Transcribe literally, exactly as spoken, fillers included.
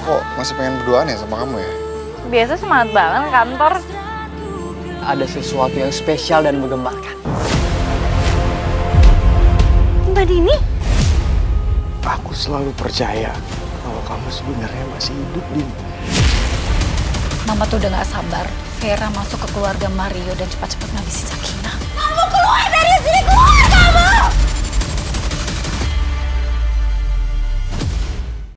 kok masih pengen berduaan ya sama kamu ya? Biasa semangat banget kantor. Ada sesuatu yang spesial dan menggembarkan. Mbak Dini? Aku selalu percaya kalau kamu sebenarnya masih hidup, Din. Mama tuh udah gak sabar Vera masuk ke keluarga Mario dan cepat-cepat ngabisin Sakinah.